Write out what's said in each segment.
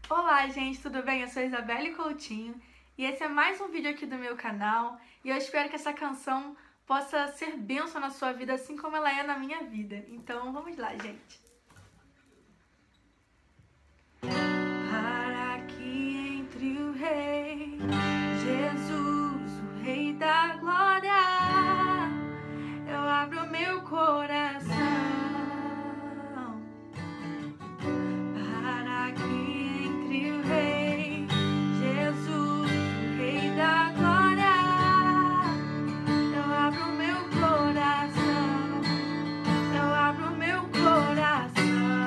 Olá, gente, tudo bem? Eu sou Isabelle Coutinho e esse é mais um vídeo aqui do meu canal e eu espero que essa canção possa ser bênção na sua vida assim como ela é na minha vida. Então, vamos lá, gente. Para que entre o Rei Jesus, o Rei da Glória, eu abro meu coração. Para que entre o Rei Jesus, o Rei da Glória, eu abro meu coração, eu abro meu coração.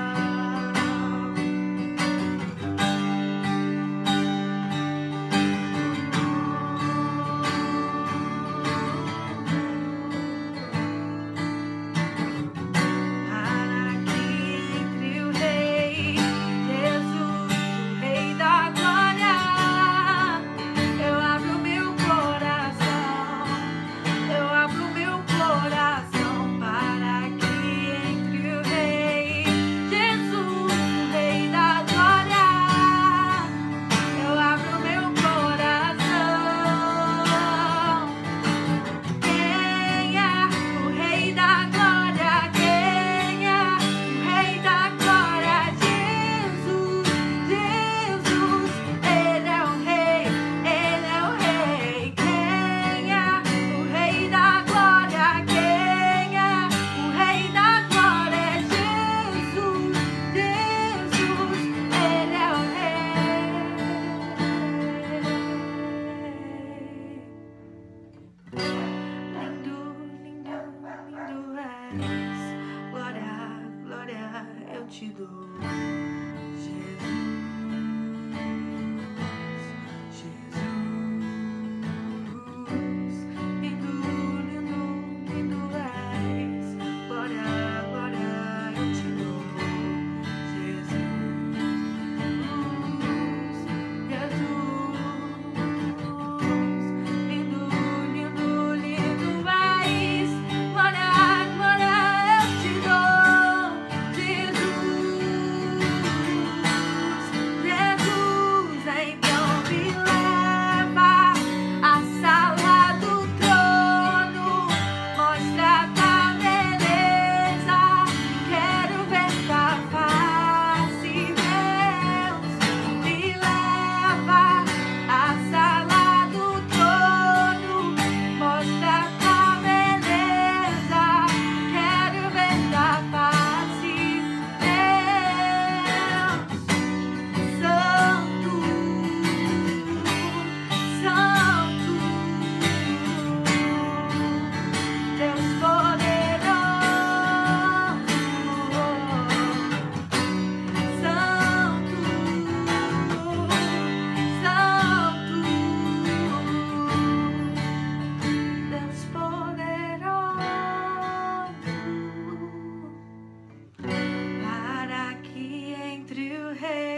Eu te dou, Jesus, Jesus, lindo, lindo, lindo és, glória, glória, eu te dou, Jesus, Jesus, lindo, lindo, lindo és, glória, glória, eu te dou. Para que entre o Rei